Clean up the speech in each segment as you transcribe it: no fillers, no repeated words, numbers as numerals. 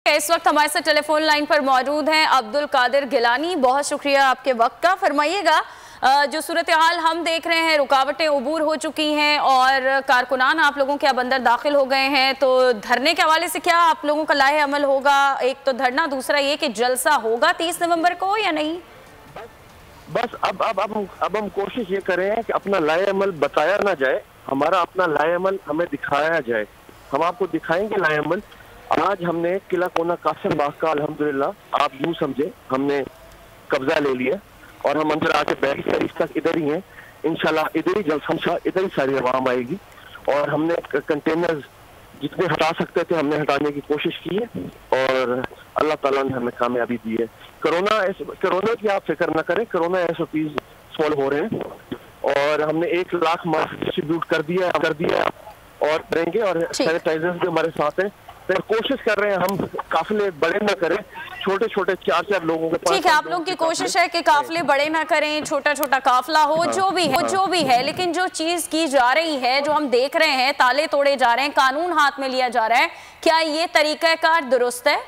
है, इस वक्त हमारे साथ टेलीफोन लाइन पर मौजूद हैं अब्दुल कादिर गिलानी। बहुत शुक्रिया आपके वक्त का। फरमाइएगा, जो सूरत हाल हम देख रहे हैं, रुकावटें अबूर हो चुकी हैं और कारकुनान आप लोगों के अब अंदर दाखिल हो गए हैं, तो धरने के हवाले से क्या आप लोगों का लाहे अमल होगा? एक तो धरना, दूसरा ये कि जलसा होगा 30 नवंबर को या नहीं? बस अब हम कोशिश ये करें कि अपना लाहे अमल बताया ना जाए, हमारा अपना लाहे अमल हमें दिखाया जाए। हम आपको दिखाएंगे लाहे अमल। आज हमने किला कोना कासिम बाग का अल्हम्दुलिल्लाह आप यूं समझे हमने कब्जा ले लिया और हम अंदर आके 22 तारीख तक इधर ही हैं। इंशाल्लाह इधर ही जलसा, इधर ही सारी आवाम आएगी और हमने कंटेनर जितने हटा सकते थे हमने हटाने की कोशिश की है और अल्लाह ताला ने हमें कामयाबी दी है। कोरोना की आप फिक्र न करें, कोरोना SOPs फॉलो हो रहे हैं और हमने 1 लाख मास्क डिस्ट्रीब्यूट कर दिया और करेंगे और सैनिटाइजर्स भी हमारे साथ हैं। तो कोशिश कर रहे हैं हम काफिले बड़े न करें, छोटे 4 लोगों के पास। ठीक है, आप लोगों की कोशिश है कि काफिले बड़े ना करें, छोटा काफिला हो, जो भी है। लेकिन जो चीज की जा रही है, जो हम देख रहे हैं, ताले तोड़े जा रहे हैं, कानून हाथ में लिया जा रहा है, क्या ये तरीकाकार दुरुस्त है?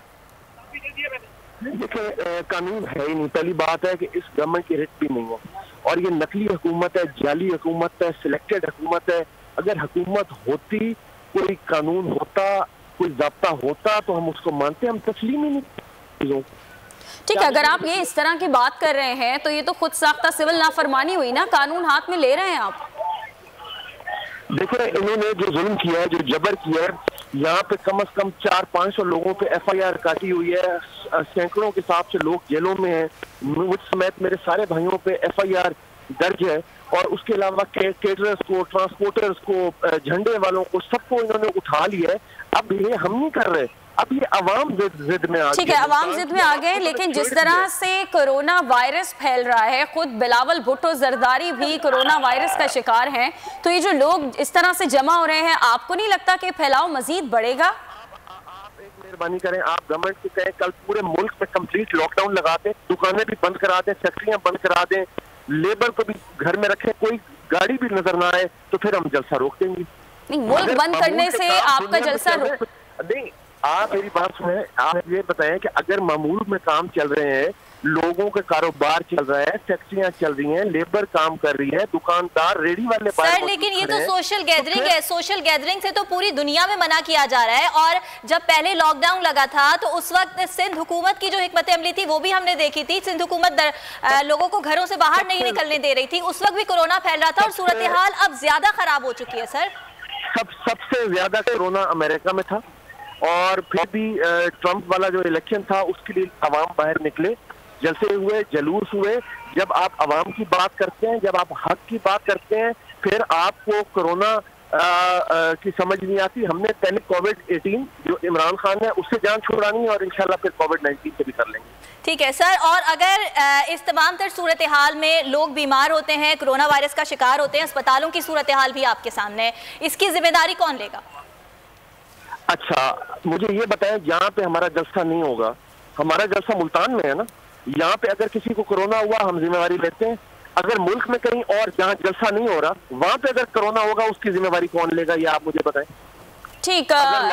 देखिए, कानून है ही नहीं। पहली बात है कि इस गवर्नमेंट की रिट भी नहीं है और ये नकली हुकूमत है, जाली हुकूमत है, सिलेक्टेड हुकूमत है। अगर हुकूमत होती, कोई कानून होता, कोई ज़ाब्ता होता तो हम उसको मानते, हम तस्लीम ही नहीं। ठीक है, अगर आप ये इस तरह की बात कर रहे हैं तो ये तो खुद साख्ता सिविल नाफरमानी हुई ना, कानून हाथ में ले रहे हैं आप। देखो, इन्होंने जो जुल्म किया है, जो जबर किया है, यहाँ पे कम से कम 400-500 लोगों पे FIR काटी हुई है, सैकड़ों के हिसाब से लोग जेलों में हैं, मुझ समेत मेरे सारे भाइयों पे FIR दर्ज है और उसके अलावा केटरर्स को, ट्रांसपोर्टर्स को, झंडे वालों को, सबको इन्होंने उठा लिया है। अब ये हम नहीं कर रहे, अब ये अवाम जिद में आ गई। ठीक है, अवाम जिद में आ गए, लेकिन जिस तरह से कोरोना वायरस फैल रहा है, खुद बिलावल भुट्टो जरदारी भी कोरोना वायरस का शिकार हैं, तो ये जो लोग इस तरह से जमा हो रहे हैं, आपको नहीं लगता कि फैलाव मजीद बढ़ेगा? आप एक मेहरबानी करें, आप गवर्नमेंट को कहें कल पूरे मुल्क में कंप्लीट लॉकडाउन लगा दें, दुकानें भी बंद करा दें, फैक्ट्रियां बंद करा दें, लेबर को भी घर में रखें, कोई गाड़ी भी नजर ना आए, तो फिर हम जलसा रोक देंगे। नहीं, मुल्क बंद करने से आपका जलसा नहीं। आप मेरी बात सुने, आप ये बताएं कि अगर मामूल में काम चल रहे हैं, लोगों का कारोबार चल रहा है, फैक्ट्रियां चल रही हैं, लेबर काम कर रही है, दुकानदार, रेडी वाले सर, लेकिन ये तो सोशल गैदरिंग है। सोशल गैदरिंग से तो पूरी दुनिया में मना किया जा रहा है और जब पहले लॉकडाउन लगा था तो उस वक्त सिंध हुकूमत की जो हिकमत अमली थी वो भी हमने देखी थी। सिंध हुकूमत लोगों को घरों से बाहर नहीं निकलने दे रही थी, उस वक्त भी कोरोना फैल रहा था और सूरत हाल अब ज्यादा खराब हो चुकी है। सर, सबसे ज्यादा कोरोना अमेरिका में था और फिर भी ट्रंप वाला जो इलेक्शन था उसके लिए अवाम बाहर निकले, जलसे हुए, जलूस हुए। जब आप अवाम की बात करते हैं, जब आप हक की बात करते हैं, फिर आपको कोरोना की समझ नहीं आती। हमने पहले कोविड-18 जो इमरान खान है उससे जान छुड़ानी है और इंशाल्लाह फिर कोविड-19 से भी कर लेंगे। ठीक है सर, और अगर इस तमाम तर सूरत हाल में लोग बीमार होते हैं, कोरोना वायरस का शिकार होते हैं, अस्पतालों की सूरत हाल भी आपके सामने है, इसकी जिम्मेदारी कौन लेगा? अच्छा, मुझे ये बताएं, जहाँ पे हमारा जलसा नहीं होगा, हमारा जलसा मुल्तान में है ना, यहाँ पे अगर किसी को कोरोना हुआ हम जिम्मेवारी लेते हैं। अगर मुल्क में कहीं और जहाँ जलसा नहीं हो रहा वहां पे अगर कोरोना होगा उसकी जिम्मेवारी कौन लेगा, ये आप मुझे बताएं। ठीक,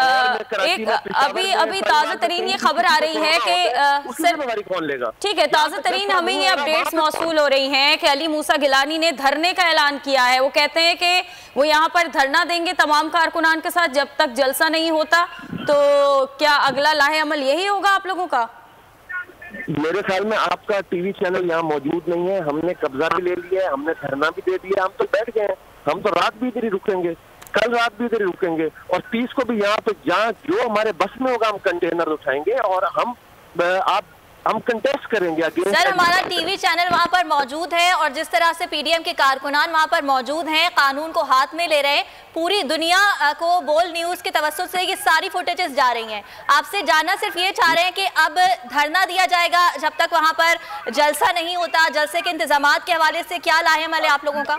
अभी ताज़ा तरीन ये खबर आ रही है कि जिम्मेवारी कौन लेगा? ठीक है, ताज़ा तरीन हमें ये अपडेट्स मौसूल हो रही हैं कि अली मूसा गिलानी ने धरने का ऐलान किया है। वो कहते हैं कि वो यहाँ पर धरना देंगे तमाम कारकुनान के साथ जब तक जलसा नहीं होता। तो क्या अगला लाहे अमल यही होगा आप लोगों का? मेरे ख्याल में आपका TV चैनल यहाँ मौजूद नहीं है, हमने कब्जा भी ले लिया है, हमने धरना भी दे दिया, हम तो बैठ गए हैं, हम तो रात भी इधर ही रुकेंगे, कल रात भी इधर ही रुकेंगे और 30 को भी यहाँ पे जहाँ जो हमारे बस में होगा हम कंटेनर उठाएंगे और हम कंटेस्ट करेंगे। सर, हमारा TV चैनल वहाँ पर मौजूद है और जिस तरह से PDM के कारकुनान वहाँ पर मौजूद हैं, कानून को हाथ में ले रहे हैं, पूरी दुनिया को बोल न्यूज़ के तवज्जुह से ये सारी फुटेजेस जा रही हैं। आपसे जानना सिर्फ ये चाह रहे हैं कि अब धरना दिया जाएगा जब तक वहाँ पर जलसा नहीं होता, जलसे के इंतजामात के हवाले से क्या लाहेमल है आप लोगों का?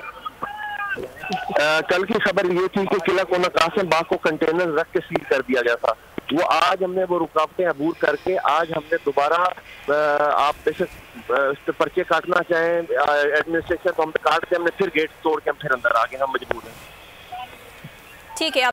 कल की खबर ये थी कि किला कोना कासिम बाग को कंटेनर रख के सील कर दिया गया था। वो आज हमने वो रुकावटें अबूर करके आज हमने दोबारा, आप बेशक पर्चे काटना चाहें एडमिनिस्ट्रेशन को, हम काट के हमने फिर गेट तोड़ के हम फिर अंदर आ गए, हम मजबूर हैं। ठीक है।